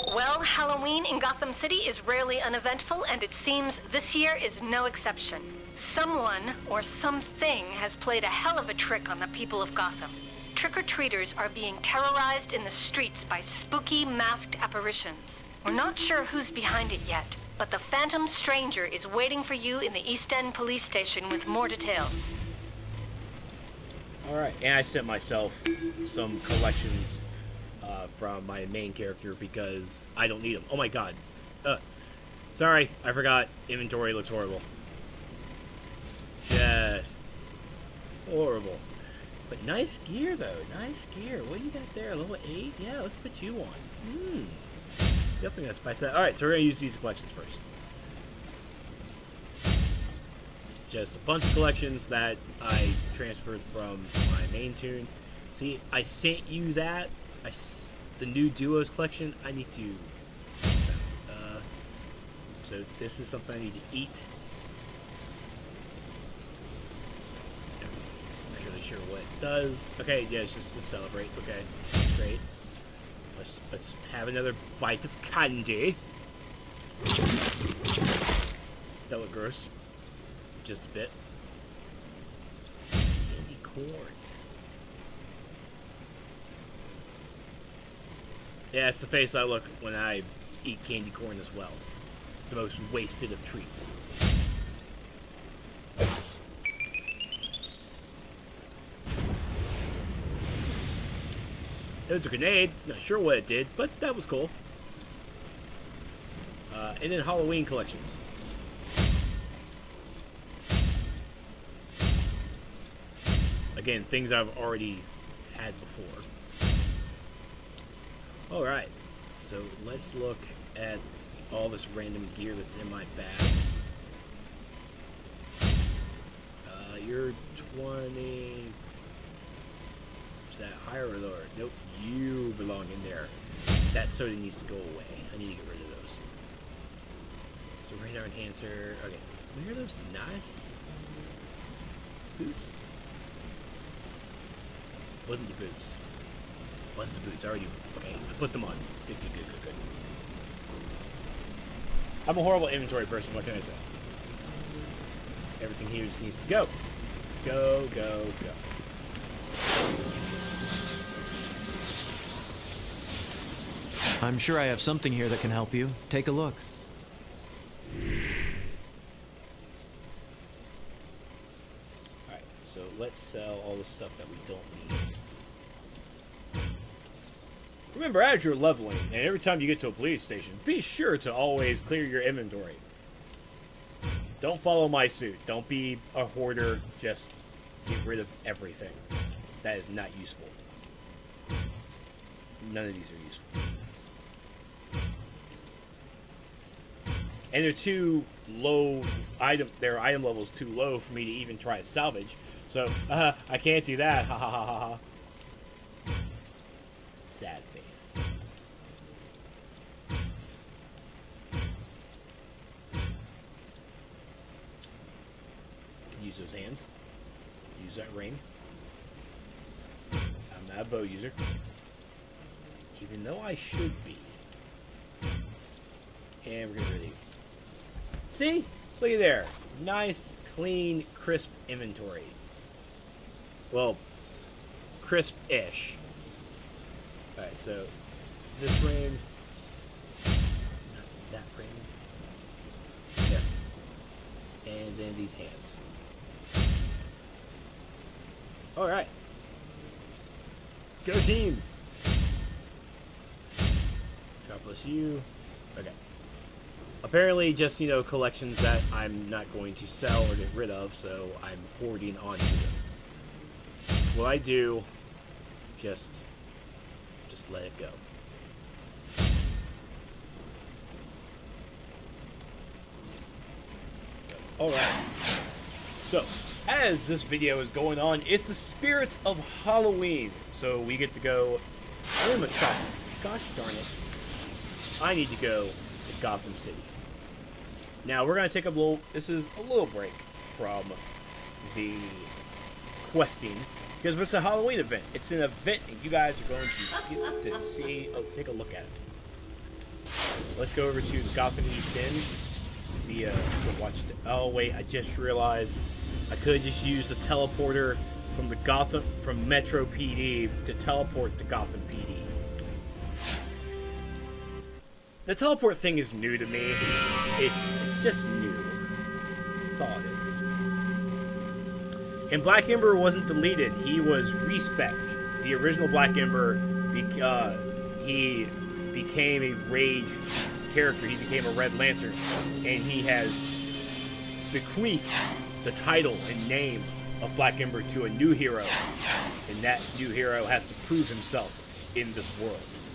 Well, Halloween in Gotham City is rarely uneventful, and it seems this year is no exception. Someone or something has played a hell of a trick on the people of Gotham. Trick-or-treaters are being terrorized in the streets by spooky, masked apparitions. We're not sure who's behind it yet, but the Phantom Stranger is waiting for you in the East End police station with more details. Alright, and I sent myself some collections from my main character because I don't need them. Oh my god. Sorry, I forgot. Inventory looks horrible. Yes. Horrible. But nice gear, though. Nice gear. What do you got there? Level 8? Yeah, let's put you on. Definitely gonna spice that. Alright, so we're gonna use these collections first. Just a bunch of collections that I transferred from my main tune. See, I sent you that. The new Duos collection. I need to... so this is something I need to eat. I'm not really sure what it does. Okay, yeah, it's just to celebrate. Okay, great. Let's have another bite of candy. That looked gross. Just a bit. Candy corn. Yeah, it's the face I look when I eat candy corn as well. The most wasted of treats. There's a grenade. Not sure what it did, but that was cool. And then Halloween collections. Again, things I've already had before. Alright, so let's look at all this random gear that's in my bags. You're 20... Is that higher or lower? Nope, you belong in there. That soda needs to go away. I need to get rid of those. So radar enhancer... Okay, where are those nice boots? Wasn't the boots. What's the boots? I already... Okay, I put them on. Good. I'm a horrible inventory person. What can I say? Everything here just needs to go. Go. I'm sure I have something here that can help you. Take a look. Alright, so let's sell all the stuff that we don't need. Remember, as you're leveling, and every time you get to a police station, be sure to always clear your inventory. Don't follow my suit. Don't be a hoarder. Just get rid of everything. That is not useful. None of these are useful. And they're too low their item level is too low for me to even try to salvage. So, I can't do that. Ha ha ha ha ha. Sad face. Can use those hands. Use that ring. I'm not a bow user. Even though I should be. And we're gonna really... See? Look at there. Nice, clean, crisp inventory. Well, crisp-ish. Alright, so this frame. Is that frame? Yeah. And then these hands. Alright. Go team! Plus you. Okay. Apparently just, you know, collections that I'm not going to sell or get rid of, so I'm hoarding onto them. What I do, just let it go. So, alright. So, as this video is going on, it's the Spirits of Halloween. So we get to go to Metropolis. Gosh darn it. I need to go to Gotham City. Now, we're going to take a little... This is a little break from the questing. Because it's a Halloween event. It's an event, and you guys are going to get to see... Oh, take a look at it. So let's go over to the Gotham East End via the watch. Oh wait, I just realized I could have just used the teleporter from Metro PD to teleport to Gotham PD. The teleport thing is new to me. It's just new. That's all it is. And Black Ember wasn't deleted. He was respec. The original Black Ember, he became a Rage character. He became a Red Lantern, and he has bequeathed the title and name of Black Ember to a new hero, and that new hero has to prove himself in this world.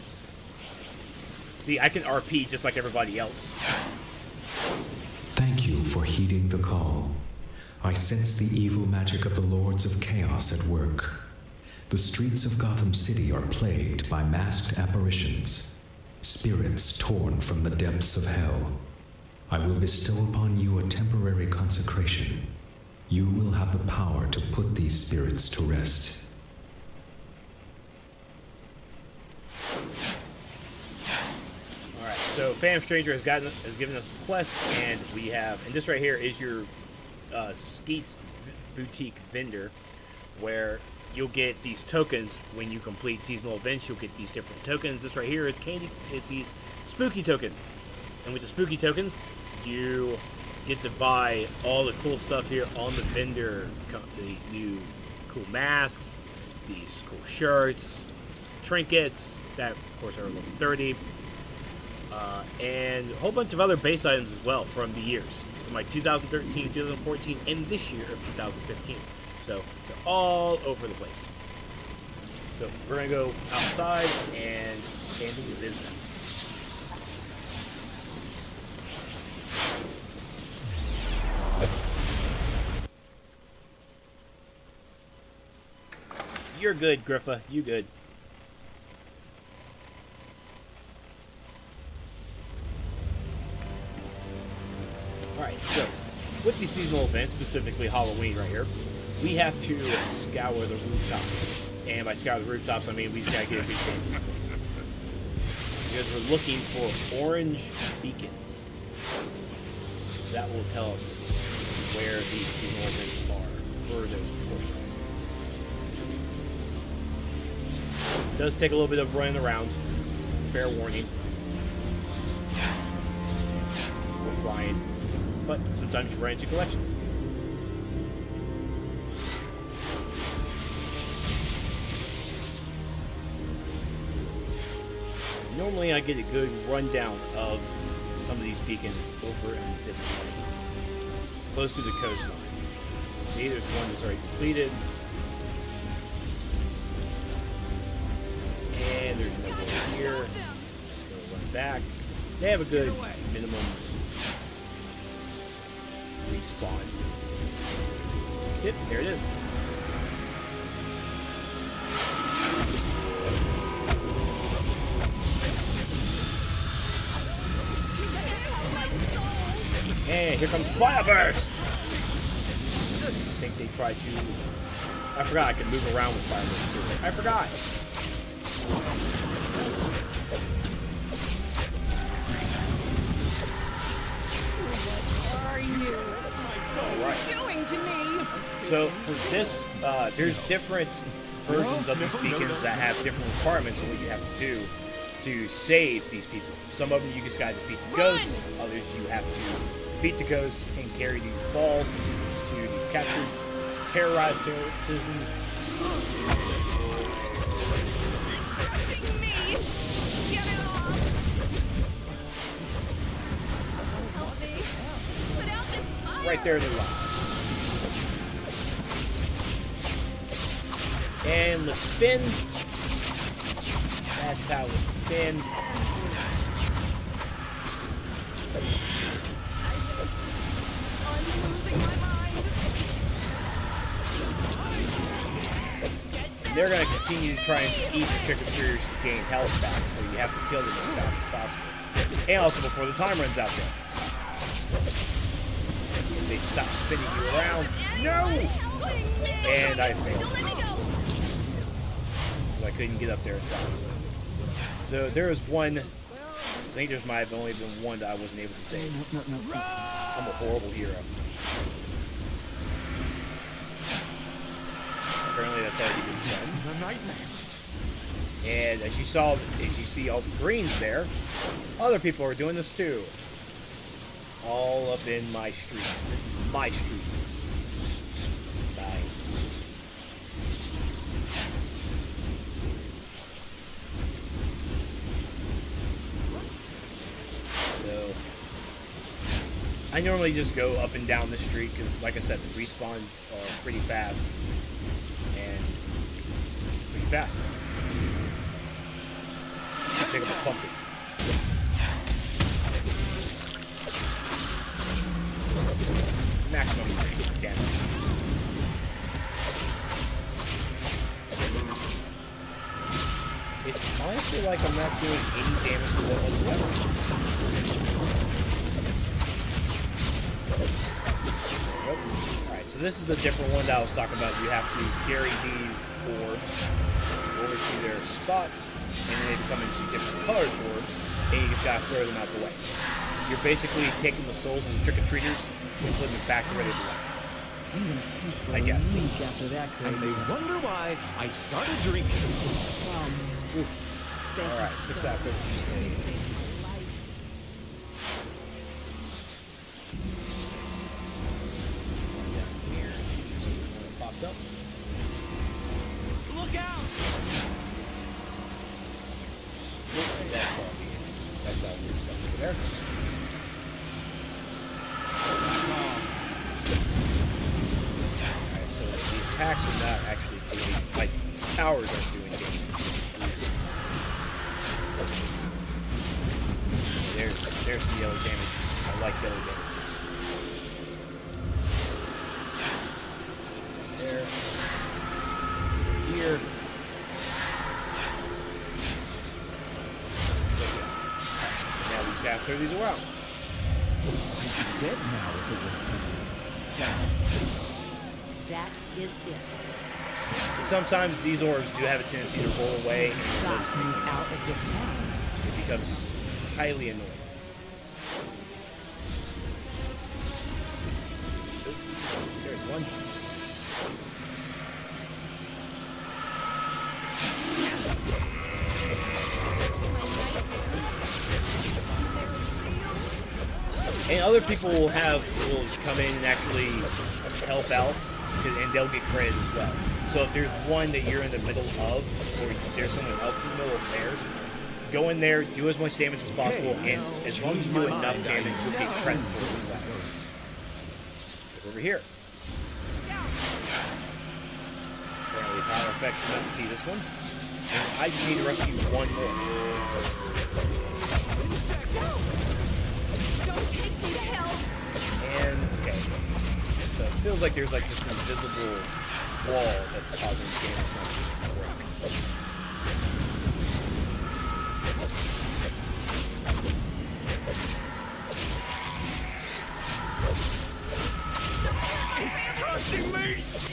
See, I can RP just like everybody else. Thank you for heeding the call. I sense the evil magic of the Lords of Chaos at work. The streets of Gotham City are plagued by masked apparitions, spirits torn from the depths of hell. I will bestow upon you a temporary consecration. You will have the power to put these spirits to rest. Alright, so Phantom Stranger has given us a quest, and we have, and this right here is your Skeets Boutique vendor, where you'll get these tokens when you complete seasonal events. You'll get these different tokens. This right here is these spooky tokens, and with the spooky tokens, you get to buy all the cool stuff here on the vendor. These new cool masks, these cool shirts, trinkets that of course are level 30, and a whole bunch of other base items as well from the years, from like 2013, 2014, and this year of 2015. So they're all over the place. So we're gonna go outside and handle the business. You're good, Griffa. You good. Alright, so with the seasonal event, specifically Halloween right here, we have to scour the rooftops. And by scour the rooftops, I mean we just gotta get a big thing. Because we're looking for orange beacons. So that will tell us where these seasonal events are for those portions. It does take a little bit of running around. Fair warning. We're flying. But sometimes you run into collections. Normally I get a good rundown of some of these beacons over in this lane, close to the coastline. See, there's one that's already completed. And there's another one here. Just gonna run back. They have a good minimum respawn. Yep, there it is. And here comes Fire Burst! I think they tried to... I forgot I could move around with Fire Burst too. I forgot! What are you? Doing to me? So for this, there's different versions of these beacons that have different requirements on what you have to do to save these people. Some of them you just gotta defeat the ghosts, others you have to defeat the ghosts and carry these balls to these captured, terrorized citizens. Crushing me! Get it off! Help me! Put out this fire! Right there in the line. And let's spin. That's how we spin. I'm losing my mind. They're going to continue to try and eat the trick-or-treaters to gain health back, so you have to kill them as fast as possible. And also before the time runs out there. If they stop spinning you around. No! And I failed. Don't let me go. I couldn't get up there in time. So there was one think there's might have only been one that I wasn't able to save. No. I'm a horrible hero. Apparently that's already been done. The nightmare. And as you see all the greens there, other people are doing this too. All up in my streets. This is my street. Bye. So, I normally just go up and down the street because, like I said, the respawns are pretty fast. Pretty fast. Pick up a pumpkin. Maximum damage. It's honestly like I'm not doing any damage to them whatsoever. Yep. Alright, so this is a different one that I was talking about. You have to carry these orbs over to their spots, and then they become into different colored orbs, and you just gotta throw them out the way. You're basically taking the souls of the trick-or-treaters and putting them back to where they belong. I'm gonna sleep for I a guess. week after that And they craziness. wonder why I started drinking. Alright, 6 out of 13 save. Popped up. Look out! That's all weird stuff over there. Alright, so the attacks are not actually doing, like, towers aren't doing damage. There's the yellow damage. I like yellow damage. It's there. Here. Now we just gotta throw these around. Dead now if it were That is it. Sometimes these orbs do have a tendency to roll away, and Got to move out of this town. it becomes highly annoying. There's one. And other people will come in and actually help out, and they'll get credit as well. So if there's one that you're in the middle of, or there's someone else in the middle of theirs, go in there, do as much damage as possible, and as long as you do enough damage, you'll get credit for it as well. Over here. Apparently, power effect did not see this one. And I just need to rescue one more. Don't take me to hell. And, okay. So it feels like there's like this invisible wall that's causing damage not to work. crushing me!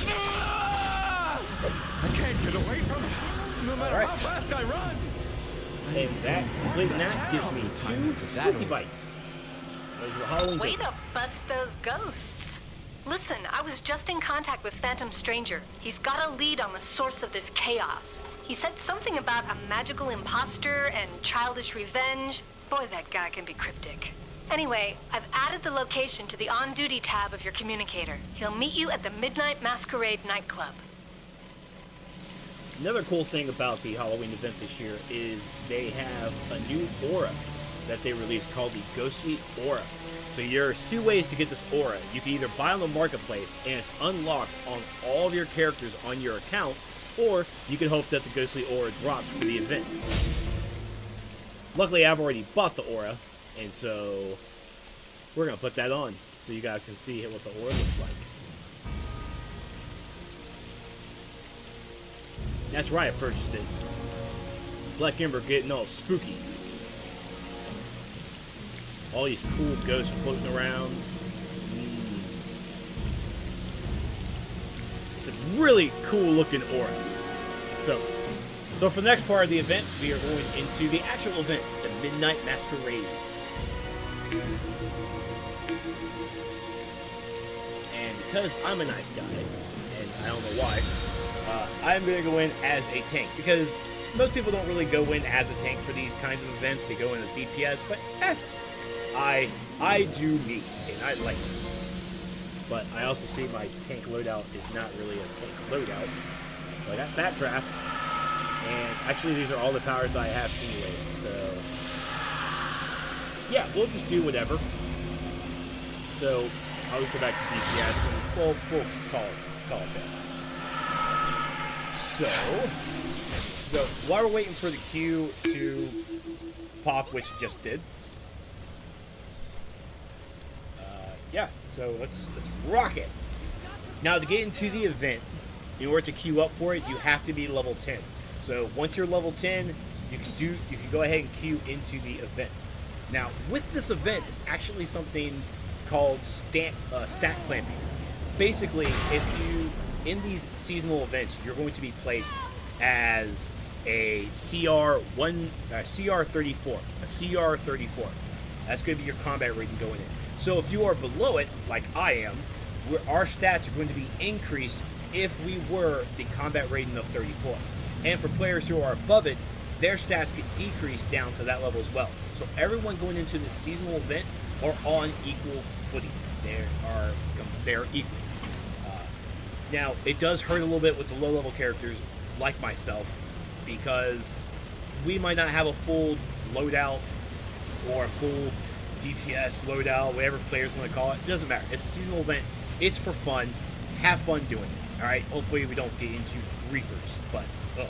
I can't get away from it, no matter Alright. how fast I run. And that, completing that gives me 2 spooky bites. Those were Halloween Way to tokens. bust those ghosts. Listen, I was just in contact with Phantom Stranger. He's got a lead on the source of this chaos. He said something about a magical imposter and childish revenge. Boy, that guy can be cryptic. Anyway, I've added the location to the on-duty tab of your communicator. He'll meet you at the Midnight Masquerade nightclub. Another cool thing about the Halloween event this year is they have a new aura that they released called the Ghostly Aura. So there's 2 ways to get this aura. You can either buy on the marketplace and it's unlocked on all of your characters on your account, or you can hope that the Ghostly Aura drops for the event. Luckily, I've already bought the aura, and so we're going to put that on so you guys can see what the aura looks like. That's right, I purchased it. Black Ember getting all spooky. All these cool ghosts floating around. It's a really cool looking aura. So, So for the next part of the event, we are going into the actual event, the Midnight Masquerade. And because I'm a nice guy, and I don't know why, I'm going to go in as a tank. Because most people don't really go in as a tank for these kinds of events. They go in as DPS, but I do me, and I like it. But I also see my tank loadout is not really a tank loadout. So I got Backdraft. And actually, these are all the powers I have anyways, so... yeah, we'll just do whatever. So, I'll go back to DPS, and we'll call it that. So, while we're waiting for the Q to pop, which it just did... yeah, so let's rock it! Now, to get into the event, in order to queue up for it, you have to be level 10. So once you're level 10, you can go ahead and queue into the event. Now, with this event, it's actually something called stat clamping. Basically, if you in these seasonal events, you're going to be placed as a CR34. That's going to be your combat rating going in. So if you are below it, like I am, our stats are going to be increased if we were the combat rating of 34. And for players who are above it, their stats get decreased down to that level as well. So everyone going into this seasonal event are on equal footing. They're equal. Now, it does hurt a little bit with the low-level characters, like myself, because we might not have a full loadout or a full DPS loadout, whatever players want to call it. It doesn't matter. It's a seasonal event. It's for fun. Have fun doing it. All right? Hopefully we don't get into griefers, but ugh.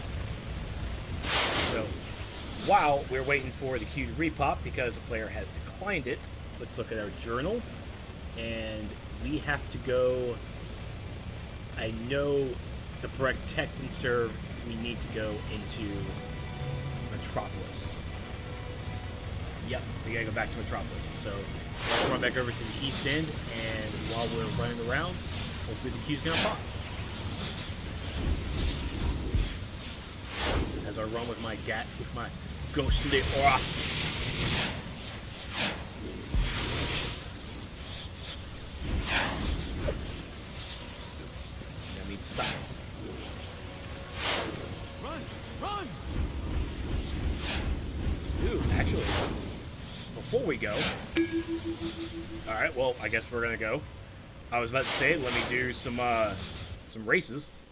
So, while we're waiting for the queue to repop because the player has declined it, let's look at our journal. And we have to go... I know to protect and serve, we need to go into Metropolis. Yep, we gotta go back to Metropolis. So, let's run back over to the East End, and while we're running around, hopefully the queue's gonna pop. As I run with my ghostly aura. I need to stop. Run! Ooh, actually, before we go... Alright, well, I guess we're gonna go. I was about to say, let me do some races.